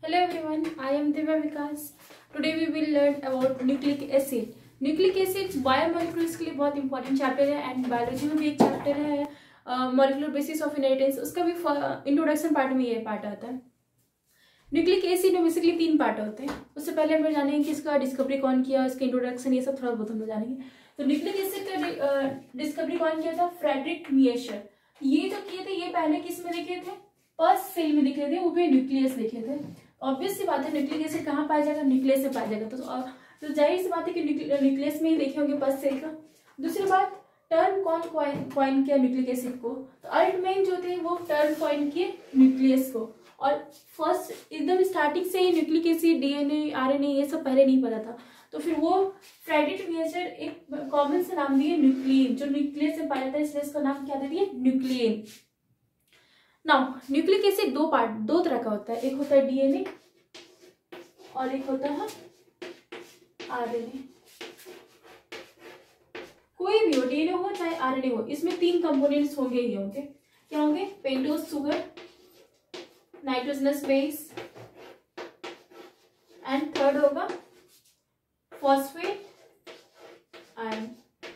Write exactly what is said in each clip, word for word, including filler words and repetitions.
Hello everyone, I am Divya Vikas. Today we will learn about nucleic acid. Nucleic acid बायोमोलिकुलर्स के लिए बहुत important chapter है and biology में भी एक चैप्टर है मॉलिक्यूलर बेसिस ऑफ इनहेरिटेंस, उसका भी इंट्रोडक्शन पार्ट में ये पार्ट आता है। न्यूक्लिक एसिड में बेसिकली तीन पार्ट होते हैं। उससे पहले हम लोग जानेंगे कि इसका डिस्कवरी कौन किया, इसका इंट्रोडक्शन, ये सब थोड़ा बहुत हम लोग जानेंगे। तो न्यूक्लिक एसिड का डिस्कवरी कौन किया था? Friedrich Miescher. ये जो किए थे ये पहले किस में देखे थे? फर्स्ट सेल में दिखे थे, वो भी न्यूक्लियस देखे थे। ऑब्वियस सी बात है न्यूक्लिक एसिड कहाँ पाया जाएगा? न्यूक्लियस से पाया जाएगा। तो तो जाहिर सी बात है कि न्यूक्लियस में ही देखे होंगे फर्स्ट सेल का। दूसरी बात, टर्म कौन कॉइन किया न्यूक्लिक एसिड को? तो अल्टमैन जो थे वो टर्म कॉइन किए न्यूक्लियस को। और फर्स्ट एकदम स्टार्टिंग से ही न्यूक्लिक एसिड, डीएनए, आरएनए ये सब पहले नहीं पता था। तो फिर वो फ्रेडरिक मिएशर एक कॉमन से नाम दिए न्यूक्लियन, जो न्यूक्लियस से पाया था इसलिए इसका नाम क्या दे दिए? न्यूक्लियन। नाउ न्यूक्लिक एसिड दो पार्ट दो तरह का होता है, एक होता है डीएनए और एक होता है आरएनए। कोई भी हो, डीएनए हो चाहे आरएनए हो, इसमें तीन कंपोनेंट्स होंगे ही होंगे। क्या होंगे? Pentose sugar, nitrogenous base and third होगा फॉस्फेट आयन।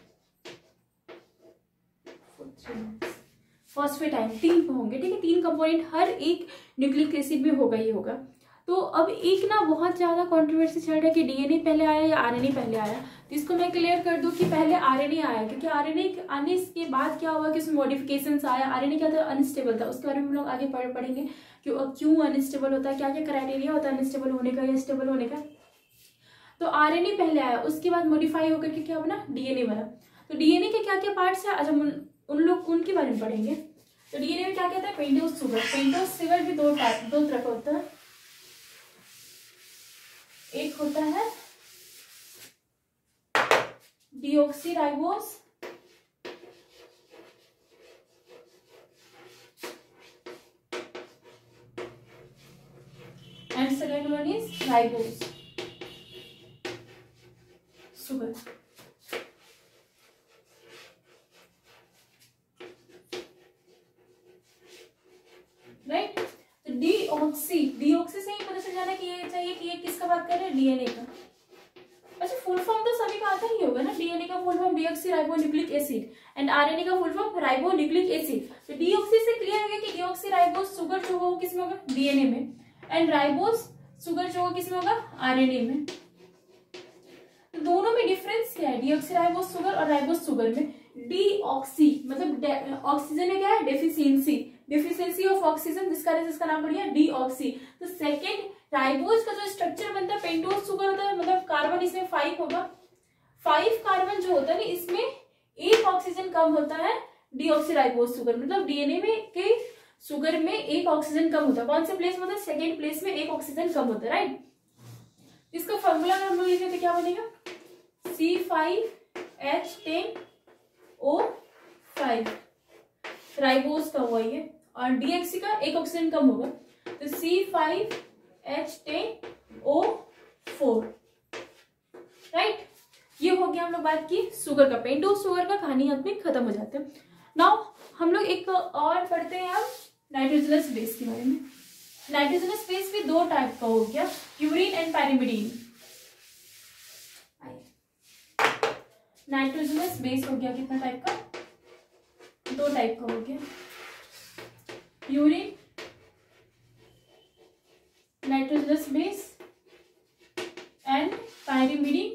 फॉस्फेट आयन तीन होंगे, ठीक है। तीन कंपोनेंट हर एक न्यूक्लिक एसिड में होगा ही होगा। तो अब एक ना बहुत ज्यादा कंट्रोवर्सी चल रहा है कि डीएनए पहले आया या आरएनए पहले आया। तो इसको मैं क्लियर कर दूं कि पहले आरएनए आया, क्योंकि आरएनए आने के बाद क्या हुआ कि उसमें मॉडिफिकेशंस आया। आरएनए क्या था? अनस्टेबल था। उसके बारे में हम लोग आगे पढ़ पढ़ेंगे क्यों क्यों अनस्टेबल होता है, क्या क्या क्राइटेरिया होता है अनस्टेबल होने का या स्टेबल होने का। तो आरएनए पहले आया, उसके बाद मॉडिफाई होकर के क्या बना? डीएनए बना। तो डीएनए के क्या क्या पार्ट्स है, आज हम उन लोग उनके बारे में पढ़ेंगे। तो डीएनए में क्या कहता है? Pentose sugar. पेंटोज शुगर भी दो टाइप दो तरह का होता है। एक होता है deoxyribose and second one is ribose sugar. Right. तो डीऑक्सी डीऑक्सी से ही पता चल जाना कि ये चाहिए कि ये किसका बात कर रहे हैं? डीएनए का। अच्छा, फुल फॉर्म तो सभी का आता ही होगा ना। डीएनए का full form deoxyribonucleic acid and RNA का फुल फॉर्म राइबोन्यूक्लिक एसिड। तो डीऑक्सी से क्लियर हो गया कि डीऑक्सीराइबोज शुगर जो होगा किसमें होगा? डीएनए में। एंड राइबोज शुगर जो होगा किसमें होगा? आरएनए में। तो दोनों में डिफरेंस क्या है? डीऑक्सीराइबोज शुगर और राइबोज शुगर में डीऑक्सी मतलब ऑक्सीजन में क्या है? डेफिशिएंसी डेफिशिएंसी ऑफ ऑक्सीजन, जिसका जिसका नाम बढ़िया डीऑक्सी। तो सेकेंड राइबोज का जो स्ट्रक्चर बनता है, पेंटोज शुगर होता है, मतलब कार्बन इसमें फाइव होगा। फाइव कार्बन जो होता है ना, इसमें एक ऑक्सीजन कम होता है डीऑक्सीराइबोज शुगर, मतलब डीएनए में के शुगर में एक ऑक्सीजन कम होता है। कौन से प्लेस में होता है? सेकेंड प्लेस में एक ऑक्सीजन कम होता है। राइट। इसका फॉर्मूला हम लोग लिखें तो क्या बनेगा? C five H ten O five. Ribose का हुआ ये, और डीएक्सी का एक ऑक्सीजन कम होगा तो C five H ten O four. Right. ये हो गया हम लोग बात की शुगर का। पेंटोज शुगर का कहानी अपनी खत्म हो जाते हैं। नाउ हम लोग एक और पढ़ते हैं अब नाइट्रोजनस बेस के बारे में। नाइट्रोजनस बेस भी दो टाइप का हो गया, purine and pyrimidine. Nitrogenous base हो गया कितना टाइप का? दो टाइप का हो गया, purine nitrogenous base and pyrimidine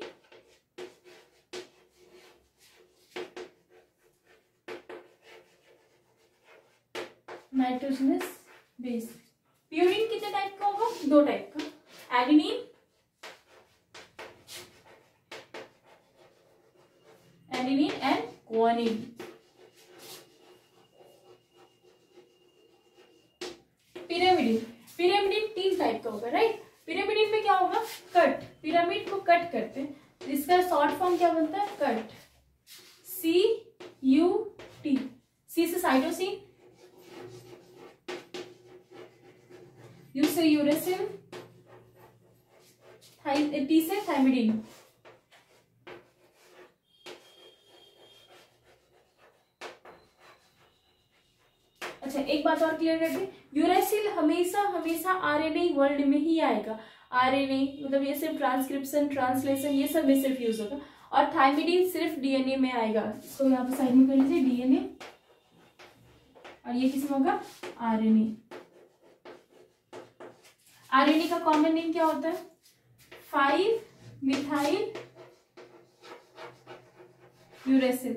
nitrogenous base. Purine कितने टाइप का होगा? दो टाइप का, adenine adenine and guanine. Pyrimidine pyrimidine तीन टाइप का होगा। राइट। पिरामिडिन में क्या होगा? कट, पिरामिड को कट करते हैं। इसका शॉर्ट फॉर्म क्या बनता है? Cut, C U T. C से साइटोसिन, यू से यूरेसिल, टी से थायमिडिन। अच्छा, एक बात और क्लियर कर दी, यूरेसिल हमेशा हमेशा आरएनए वर्ल्ड में ही आएगा। आरएनए मतलब ये सिर्फ ट्रांसक्रिप्शन ट्रांसलेशन ये सब में सिर्फ यूज होगा, और थायमिडीन सिर्फ डीएनए में आएगा। इसको यहाँ पे साइड में कर लीजिए, डीएनए, और ये किसमें होगा, आरएनए। आरएनए का कॉमन नेम क्या होता है, फाइव मिथाइल यूरेसिल,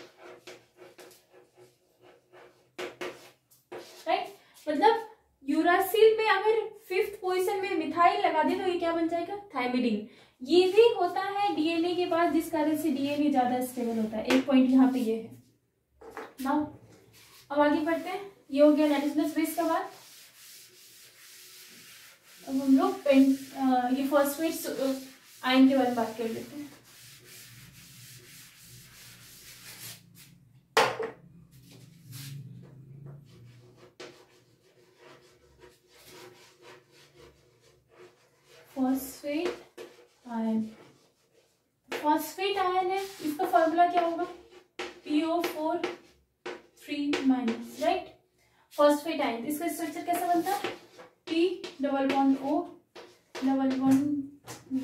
राइट। मतलब यूरासिल में अगर फिफ्थ पोजीशन में मिथाइल लगा दे तो ये क्या बन जाएगा, थायमिडीन। ये भी होता है डीएनए के बाद, जिस कारण से डीएनए ज्यादा स्टेबल होता है। एक पॉइंट यहाँ पे ये है ना। अब आगे बढ़ते हैं, ये हो गया नाइट्रोजनस बेस का बात। अब हम लोग पेंट ये फॉस्फेट आयन के बारे में बात कर लेते हैं। फॉस्फेट आयन, फॉस्फेट आयन है, इसका फॉर्मूला क्या होगा, P O four three minus, right. Phosphate ion, इसका स्ट्रक्चर कैसा बनता है, P double bond O double bond,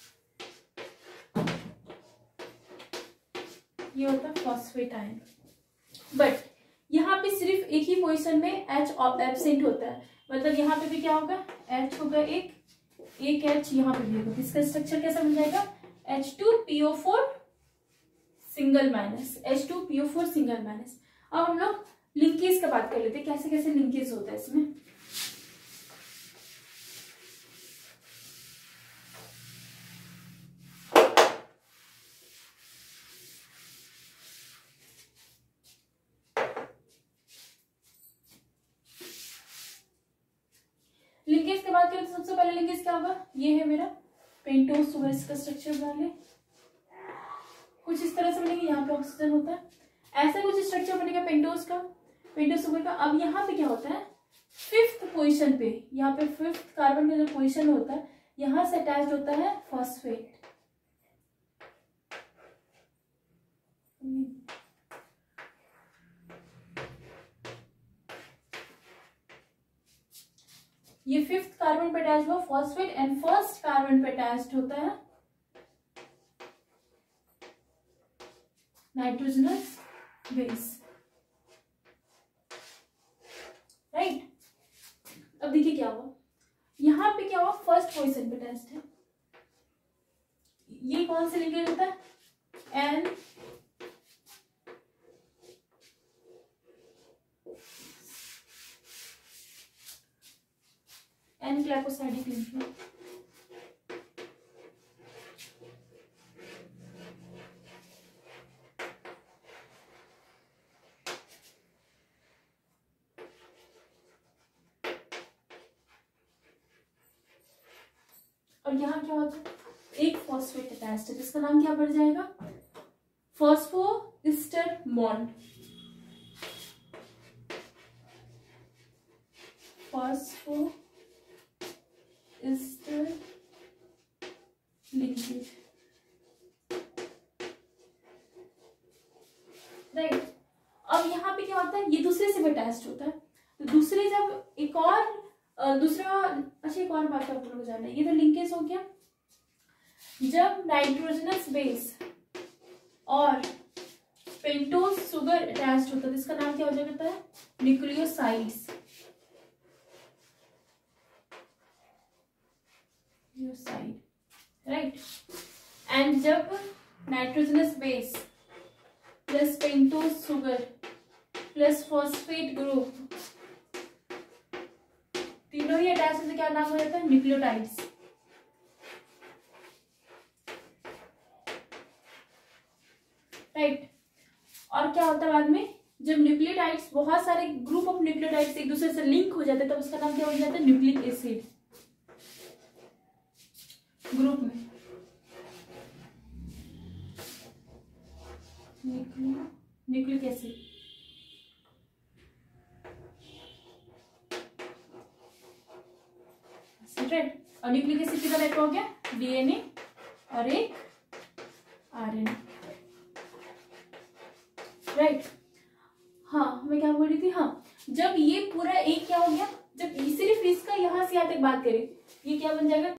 ये होता है फॉस्फेट आयन। बट यहाँ पे सिर्फ एक ही पोजीशन में H एब्सेंट होता है, मतलब यहाँ पे भी क्या होगा, H होगा एक एक H यहाँ पे भी होगा। इसका स्ट्रक्चर कैसा बन जाएगा, H two P O four single minus, H two P O four single minus. अब हम लोग लिंकेज का बात कर लेते हैं, कैसे कैसे लिंकेज होता है इसमें। लिंकेज की बात करें तो सबसे पहले लिंकेज क्या होगा, ये है मेरा पेंटोज सुगर, इसका स्ट्रक्चर बना ले, कुछ इस तरह से बनेगा। यहाँ पे ऑक्सीजन होता है, ऐसा कुछ स्ट्रक्चर बनेगा पेंटोज का, पेंटोज सुगर का। अब यहाँ पे क्या होता है, फिफ्थ पोजीशन पे, यहाँ पे फिफ्थ कार्बन का जो पोजीशन होता है, यहाँ से अटैच होता है फॉस्फेट। ये फिफ्थ कार्बन पे अटैच हुआ फॉस्फेट, एंड फर्स्ट कार्बन पे अटैच्ड होता है नाइट्रोजनस बेस, राइट। अब देखिए क्या हुआ, यहां पे क्या हुआ, फर्स्ट पोजीशन पे अटैच्ड है, ये कौन से लिंकेज होता है, एन एन ग्लाइकोसाइडिक लिंकेज। और यहाँ क्या होता है, एक फॉस्फेट अटैच्ड है, जिसका नाम क्या बढ़ जाएगा, phosphoester bond, phospho ester linkage, right. अब यहाँ पे क्या होता है, ये दूसरे से भी अटैच्ड होता है, तो दूसरे जब एक और दूसरा, अच्छा एक और बात आप लोग जाना है, ये तो लिंकेज हो गया। जब नाइट्रोजनस बेस और पेंटोज सुगर अटैच्ड होता है, इसका नाम क्या हो जाता है, न्यूक्लियोसाइड्स, न्यूक्लियोसाइड, राइट। एंड जब nitrogenous base plus pentose sugar plus phosphate group तीनों ही अटैच होने से क्या नाम हो जाता है, न्यूक्लियोटाइड्स, राइट। और क्या होता है बाद में, जब न्यूक्लियोटाइड्स, बहुत सारे ग्रुप ऑफ न्यूक्लियोटाइड्स एक दूसरे से लिंक हो जाते हैं, तब उसका नाम क्या हो जाता है, न्यूक्लिक एसिड ग्रुप में, न्यूक्लिक एसिड, राइट। और न्यूक्लिक एसिड कितना टाइप का हो गया, डीएनए और एक आरएनए, राइट। हाँ मैं क्या बोल रही थी, हाँ जब ये पूरा एक क्या हो गया, जब सिर्फ इसका यहाँ से यहाँ तक बात करें, ये क्या बन जाएगा